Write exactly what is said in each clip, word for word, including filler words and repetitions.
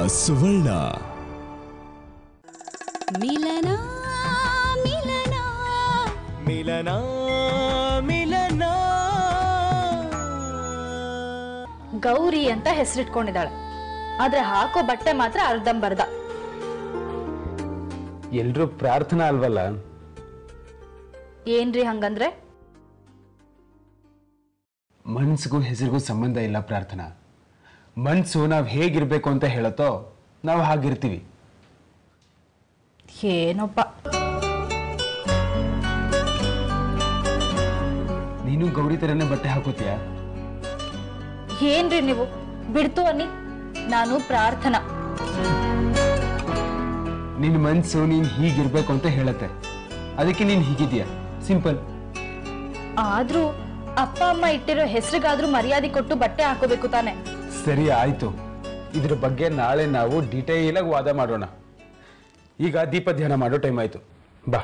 ಸುವರ್ಣ. ಮಿಲನ ಮಿಲನ ಮಿಲನ ಮಿಲನ. ಗೌರಿ ಅಂತ ಹೆಸರಿಟ್ಕೊಂಡಿದ್ದಾಳೆ, ಆದ್ರೆ ಹಾಕೋ ಬಟ್ಟೆ ಮಾತ್ರ ಅರ್ಧಂಬರ್ಧ. ಎಲ್ರೂ ಪ್ರಾರ್ಥನಾ ಅಲ್ವಲ್ಲ? ಏನ್ರಿ ಹಂಗಂದ್ರೆ? ಮನ್ಸಿಗೂ ಹೆಸರಿಗೂ ಸಂಬಂಧ ಇಲ್ಲ ಪ್ರಾರ್ಥನಾ. ಮನ್ಸು ನಾವು ಹೇಗಿರ್ಬೇಕು ಅಂತ ಹೇಳತ್ತೋ ನಾವು ಹಾಗಿರ್ತೀವಿ. ಏನೊಪ್ಪ, ನೀನು ಗೌರಿ ತರನೇ ಬಟ್ಟೆ ಹಾಕೋತೀಯ? ಏನ್ರಿ ನೀವು ಬಿಡ್ತು ಅನ್ನಿ. ನಾನು ಪ್ರಾರ್ಥನಾ. ನಿನ್ ಮನ್ಸು ನೀನ್ ಹೀಗಿರ್ಬೇಕು ಅಂತ ಹೇಳತ್ತೆ, ಅದಕ್ಕೆ ನೀನ್ ಹೀಗಿದ್ಯಾ. ಸಿಂಪಲ್. ಆದ್ರೂ ಅಪ್ಪ ಅಮ್ಮ ಇಟ್ಟಿರೋ ಹೆಸರಿಗಾದ್ರೂ ಮರ್ಯಾದೆ ಕೊಟ್ಟು ಬಟ್ಟೆ ಹಾಕೋಬೇಕು ತಾನೆ. ಸರಿ ಆಯ್ತು, ಇದ್ರ ಬಗ್ಗೆ ನಾಳೆ ನಾವು ಡೀಟೇಲ್ ಆಗಿ ವಾದ ಮಾಡೋಣ. ಈಗ ದೀಪ ಧ್ಯಾನ ಮಾಡೋ ಟೈಮ್ ಆಯ್ತು, ಬಾ.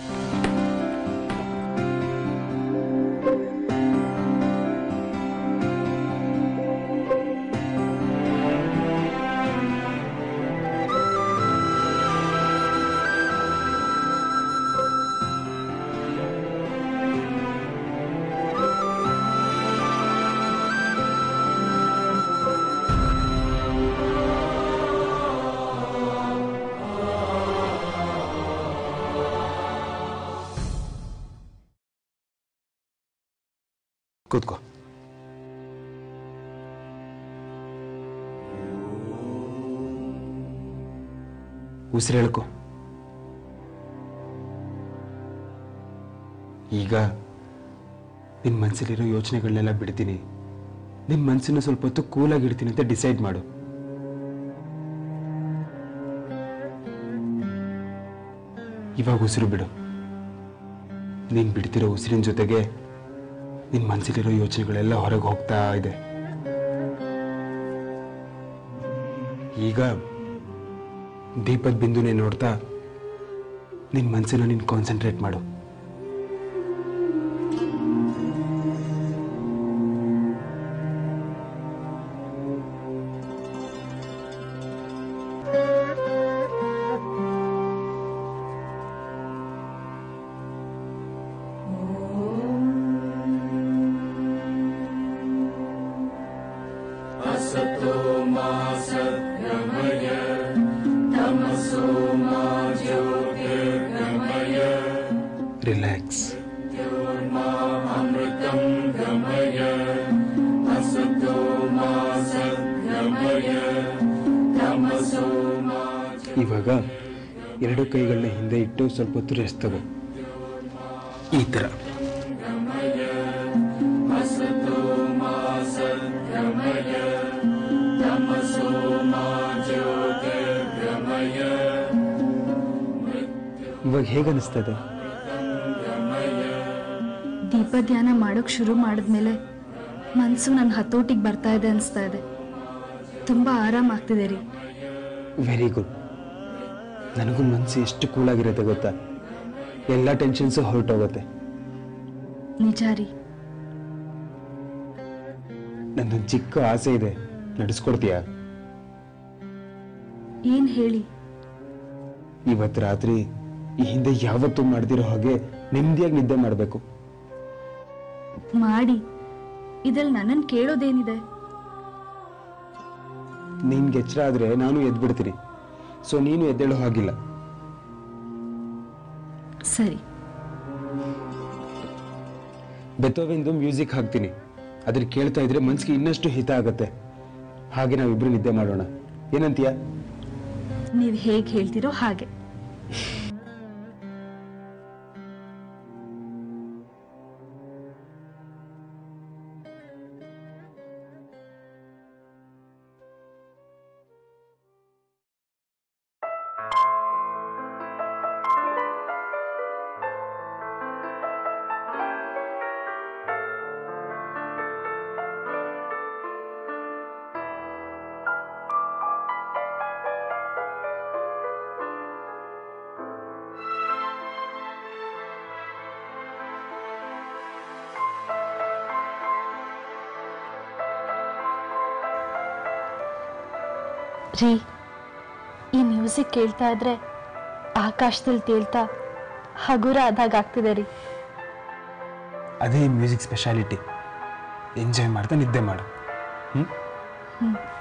ಕೂತ್ಕೋ. ಉಸಿರು ಹೇಳ್ಕೊ. ಈಗ ನಿನ್ ಮನಸ್ಸಲ್ಲಿರೋ ಯೋಚನೆಗಳನ್ನೆಲ್ಲ ಬಿಡ್ತೀನಿ, ನಿನ್ ಮನಸ್ಸನ್ನು ಸ್ವಲ್ಪ ಹೊತ್ತು ಕೂಲಾಗಿ ಇಡ್ತೀನಿ ಅಂತ ಡಿಸೈಡ್ ಮಾಡು. ಇವಾಗ ಉಸಿರು ಬಿಡು. ನೀನ್ ಬಿಡ್ತಿರೋ ಉಸಿರಿನ ಜೊತೆಗೆ ನಿನ್ ಮನಸ್ಸಲ್ಲಿರೋ ಯೋಚನೆಗಳೆಲ್ಲ ಹೊರಗೆ ಹೋಗ್ತಾ ಇದೆ. ಈಗ ದೀಪದ ಬಿಂದುನೇ ನೋಡ್ತಾ ನಿನ್ ಮನಸ್ಸನ್ನ ನೀನ್ ಕಾನ್ಸಂಟ್ರೇಟ್ ಮಾಡು. ರಿಲ್ಯಾಕ್ಸ್. ಇವಾಗ ಎರಡು ಕೈಗಳನ್ನ ಹಿಂದೆ ಇಟ್ಟು ಸ್ವಲ್ಪ ಹೊತ್ತು ರೆಸ್ಟ್ ತಗೋ. ಈ ತರ. ಇವಾಗ ಹೇಗನ್ನಿಸ್ತಾ ಇದೆ? ದೀಪ ಧ್ಯಾನ ಮಾಡೋಕ್ ಶುರು ಮಾಡಿದ್ಮೇಲೆ ಮನ್ಸು ನನ್ನ ಹತೋಟಿಗೆ ಬರ್ತಾ ಇದೆ ಅನಿಸ್ತಾ ಇದೆ. ತುಂಬಾ ಆರಾಮ ಆಗ್ತಿದೆ ರೀ. Very good. ನನಗೂ ಮನಸ್ಸು ಎಷ್ಟು ಕೂಲಾಗಿರುತ್ತೆ ಗೊತ್ತಾ? ಎಲ್ಲ ಟೆನ್ಷನ್ಸು ಹೊರಟೋಗುತ್ತೆ. ನಿಜ ರೀ. ನನ್ನೊಂದು ಚಿಕ್ಕ ಆಸೆ ಇದೆ, ನಡೆಸ್ಕೊಡ್ತೀಯಾ? ಏನ್ ಹೇಳಿ? ಇವತ್ತು ರಾತ್ರಿ ಈ ಹಿಂದೆ ಯಾವತ್ತೂ ಮಾಡ್ದಿರೋ ಹಾಗೆ ನೆಮ್ಮದಿಯಾಗಿ ನಿದ್ದೆ ಮಾಡಬೇಕು. ಮಾಡಿ. ಇದ್ರಲ್ಲಿ ನನ್ನನ್ನು ಕೇಳೋದೇನಿದೆ? ನಿನ್ಗೆ ಎಚ್ಚರ ಆದ್ರೆ ನಾನು ಎದ್ಬಿಡ್ತೀನಿ, ಸೊ ನೀನು ಎದ್ದೇಳೋ ಹಾಗಿಲ್ಲ. ಸರಿ. ಬೆಥೋವೆನ್ದು ಮ್ಯೂಸಿಕ್ ಹಾಕ್ತೀನಿ, ಅದ್ರ ಕೇಳ್ತಾ ಇದ್ರೆ ಮನ್ಸಿಗೆ ಇನ್ನಷ್ಟು ಹಿತ ಆಗತ್ತೆ. ಹಾಗೆ ನಾವಿಬ್ರು ನಿದ್ದೆ ಮಾಡೋಣ, ಏನಂತೀಯ? ನೀವು ಹೇಗೆ ಹೇಳ್ತಿರೋ ಹಾಗೆ. ರೀ, ಈ ಮ್ಯೂಸಿಕ್ ಕೇಳ್ತಾ ಇದ್ರೆ ಆಕಾಶದಲ್ಲಿ ತೇಲ್ತಾ ಹಗುರ ಆದಾಗ ಆಗ್ತಿದೆ ರೀ. ಅದೇ ಮ್ಯೂಸಿಕ್ ಸ್ಪೆಷಾಲಿಟಿ. ಎಂಜಾಯ್ ಮಾಡ್ತಾ ನಿದ್ದೆ ಮಾಡು. ಹ್ಞೂ ಹ್ಞೂ